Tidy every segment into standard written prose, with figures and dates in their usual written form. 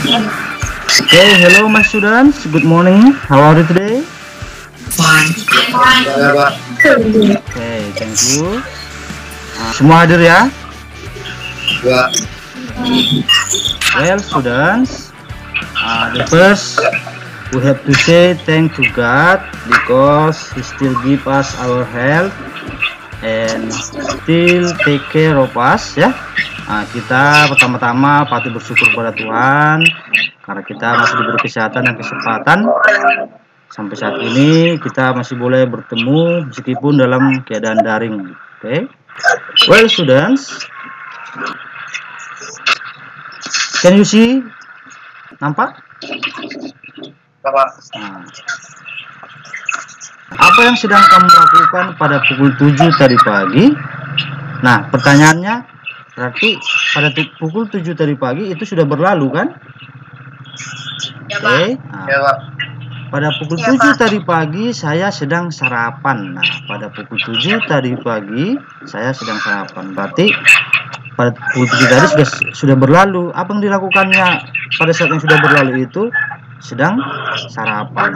Okay, hello my students. Good morning. How are you today? Fine. Okay, thank you. Semua hadir ya? Ya. Well, students, the first we have to say thank to God because He still give us our health and still take care of us ya. Kita pertama-tama patut bersyukur pada Tuhan karena kita masih diberi kesehatan dan kesempatan sampai saat ini kita masih boleh bertemu meskipun dalam keadaan daring. Okay. Well, students, can you see? Nampak? Apa yang sedang kamu lakukan pada pukul 7 tadi pagi? Nah, pertanyaannya berarti pada pukul 7 tadi pagi itu sudah berlalu kan? Oke. Pada pukul 7 tadi pagi saya sedang sarapan. Nah, pada pukul 7 tadi pagi saya sedang sarapan. Berarti pada pukul 7 tadi sudah berlalu. Apa yang dilakukannya pada saat yang sudah berlalu itu? Sedang sarapan.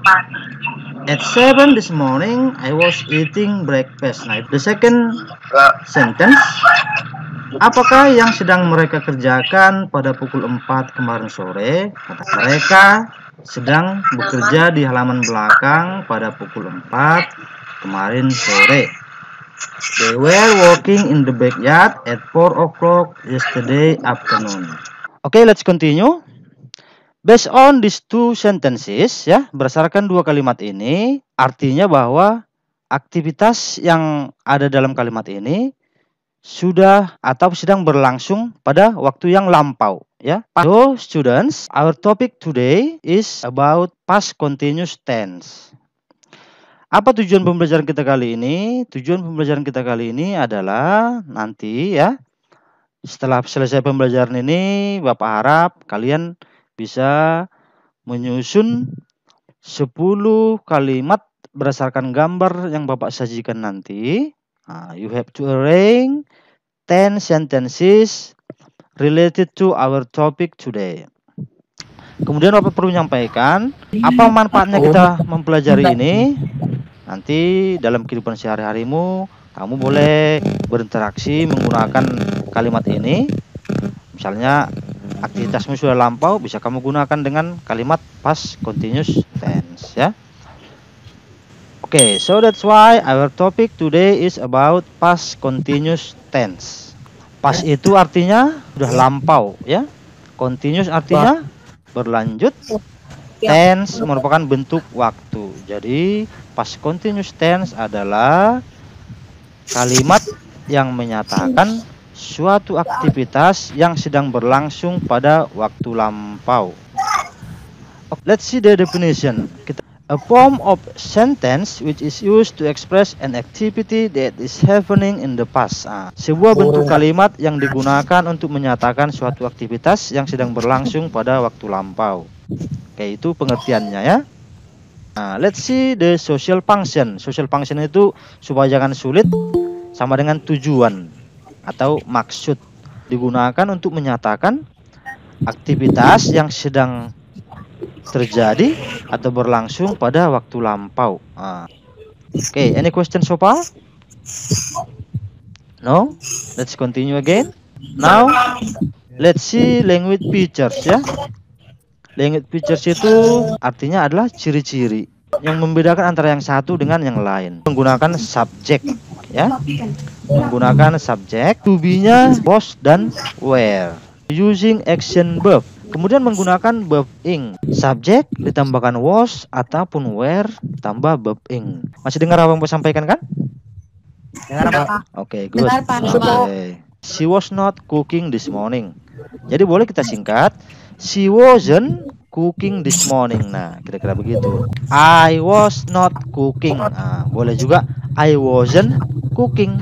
At 7 this morning I was eating breakfast. Nah, the second sentence, apakah yang sedang mereka kerjakan pada pukul 4 kemarin sore? Kata mereka sedang bekerja di halaman belakang pada pukul 4 kemarin sore. They were working in the backyard at 4 o'clock yesterday afternoon. Okay, let's continue. Based on these two sentences, ya, berdasarkan dua kalimat ini, artinya bahwa aktivitas yang ada dalam kalimat ini sudah atau sedang berlangsung pada waktu yang lampau, ya. So, students, our topic today is about past continuous tense. Apa tujuan pembelajaran kita kali ini? Tujuan pembelajaran kita kali ini adalah nanti, ya, setelah selesai pembelajaran ini, Bapak harap kalian bisa menyusun 10 kalimat berdasarkan gambar yang Bapak sajikan nanti. You have to arrange 10 sentences related to our topic today. Kemudian Bapak perlu menyampaikan apa manfaatnya kita mempelajari ini. Nanti dalam kehidupan sehari-harimu kamu boleh berinteraksi menggunakan kalimat ini. Misalnya aktivitasmu sudah lampau, bisa kamu gunakan dengan kalimat past continuous tense, ya. Okay, so that's why our topic today is about past continuous tense. Past itu artinya sudah lampau, ya. Continuous artinya berlanjut. Tense merupakan bentuk waktu. Jadi past continuous tense adalah kalimat yang menyatakan suatu aktivitas yang sedang berlangsung pada waktu lampau. Let's see the definition. A form of sentence which is used to express an activity that is happening in the past. Sebuah bentuk kalimat yang digunakan untuk menyatakan suatu aktivitas yang sedang berlangsung pada waktu lampau. Oke, itu pengertiannya, ya. Let's see the social function. Social function itu, supaya jangan sulit, sama dengan tujuan atau maksud, digunakan untuk menyatakan aktivitas yang sedang terjadi atau berlangsung pada waktu lampau. Okay, any question so far? No? Let's continue again. Now, let's see language features, ya. Language features itu artinya adalah ciri-ciri yang membedakan antara yang satu dengan yang lain. Menggunakan subjek, ya. Menggunakan subjek, to be-nya was dan were. Using action verb. Kemudian menggunakan verb ing. Subjek ditambahkan was ataupun were tambah verb ing. Masih dengar apa yang saya sampaikan kan? Dengar, Pak. Oke, good. Okay. She was not cooking this morning. Jadi boleh kita singkat. She wasn't cooking this morning. Nah, kira-kira begitu. I was not cooking. Boleh juga I wasn't cooking.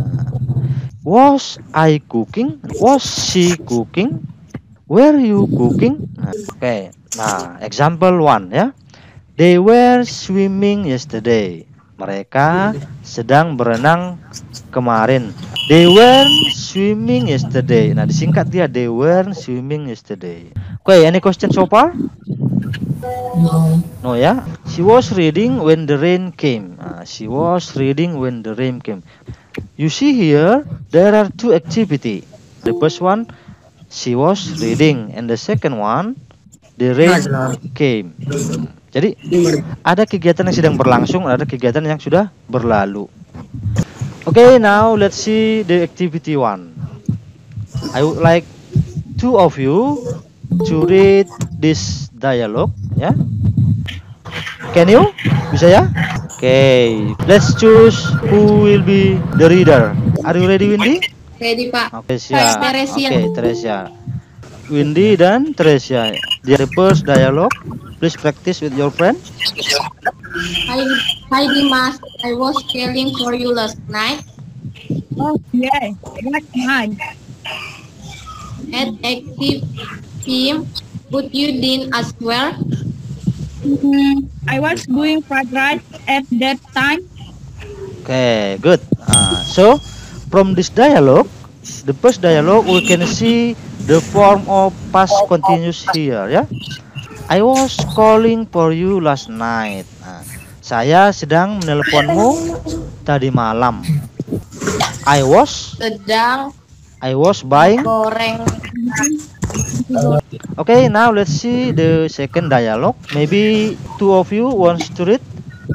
Was I cooking? Was she cooking? Were you cooking? Oke. Nah, example 1, ya. They were swimming yesterday. Mereka sedang berenang kemarin. They were swimming yesterday. Nah, disingkat dia they were swimming yesterday. Okay, any question so far? No. No ya. She was reading when the rain came. She was reading when the rain came. You see here, there are two activity. The first one, she was reading, and the second one, the rain came. Jadi ada kegiatan yang sedang berlangsung, ada kegiatan yang sudah berlalu. Okay, now let's see the activity one. I would like two of you to read this dialogue, ya. Can you? Bisa ya? Okay, let's choose who will be the reader. Are you ready, Windy? Ready, Pak. Oke, siap. Teresia. Oke, Teresia. Windy dan Teresia. The first dialogue. Please practice with your friend. Hi Dimas, I was calling for you last night. Oh, yeah. Last night. At active team, but you didn't as well. I was doing fried rice at that time. Okay, good. So, from this dialogue, the first dialogue, we can see the form of past continuous here, ya. I was calling for you last night. Saya sedang menelponmu tadi malam. I was buying. Goreng. Okay, now let's see the second dialogue. Maybe two of you wants to read.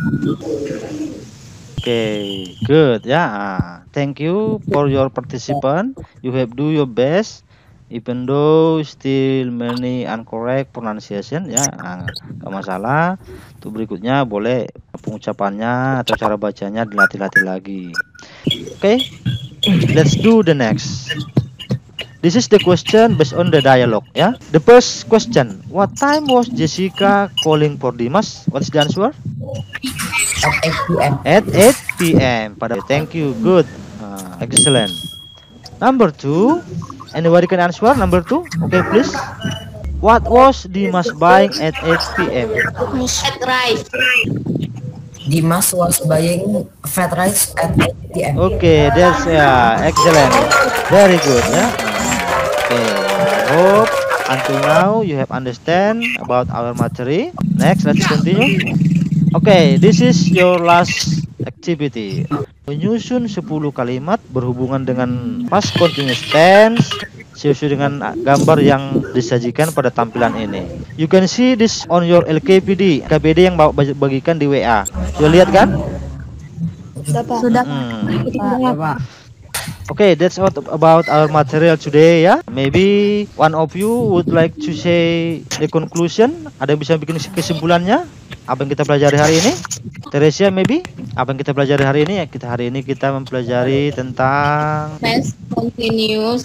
Okay, good. Yeah, thank you for your participant. You have do your best. Even though still many incorrect pronunciation, ya, nggak masalah. Untuk berikutnya boleh pengucapannya atau cara bacanya dilatih-latih lagi. Okay, let's do the next. This is the question based on the dialogue, ya. The first question, what time was Jessica calling for Dimas? What's the answer? At 8 p.m. At 8 p.m. Thank you, good, excellent. Number 2. Anybody can answer? Number 2. Okay, please. What was Dimas buying at 8 p.m.? Fried rice. Dimas was buying fried rice at 8 p.m. Okay, that's excellent. Very good, ya. Okay, I hope until now you have understand about our material. Next, let's continue. Okay, this is your last activity. Menyusun 10 kalimat berhubungan dengan past continuous tense sesuai dengan gambar yang disajikan pada tampilan ini. You can see this on your LKPD. LKPD yang bagikan di WA. Sudah lihat kan? Sudah. Pak. Okay, that's all about our material today, ya. Maybe one of you would like to say the conclusion. Ada yang bisa bikin kesimpulannya? Apa yang kita pelajari hari ini? Teresia, maybe? Apa yang kita pelajari hari ini? Hari ini kita mempelajari tentang Past continuous.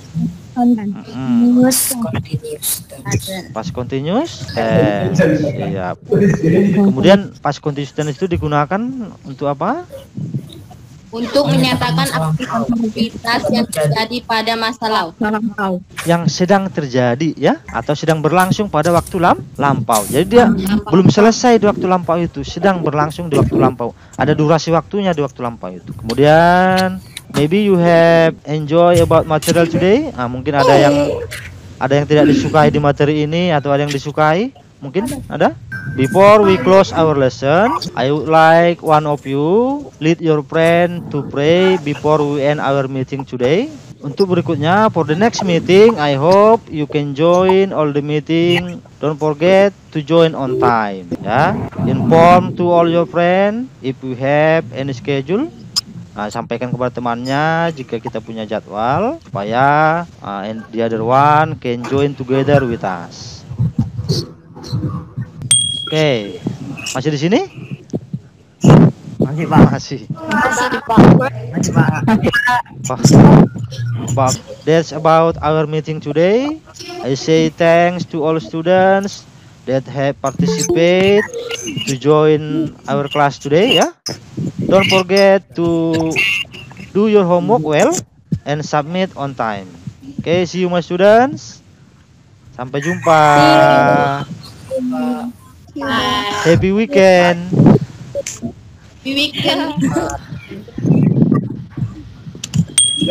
past continuous. Siap. Kemudian past continuous tense itu digunakan untuk apa? Untuk menyatakan aktivitas yang terjadi pada masa lalu. Yang sedang terjadi, ya, atau sedang berlangsung pada waktu lampau. Jadi dia belum selesai di waktu lampau itu, sedang berlangsung di waktu lampau. Ada durasi waktunya di waktu lampau itu. Kemudian maybe you have enjoy about material today. Mungkin ada yang tidak disukai di materi ini atau ada yang disukai. Mungkin ada. Before we close our lesson, I would like one of you lead your friend to pray before we end our meeting today. Untuk berikutnya, for the next meeting, I hope you can join all the meeting. Don't forget to join on time, ya. Inform to all your friend if you have any schedule. Sampaikan kepada temannya jika kita punya jadwal supaya the other one can join together with us. Oke, masih di sini? Masih, Pak. Masih. Masih, Pak. But that's about our meeting today. I say thanks to all students that have participated to join our class today, ya. Don't forget to do your homework well and submit on time. Okay, see you my students. Sampai jumpa. Happy weekend. Happy weekend.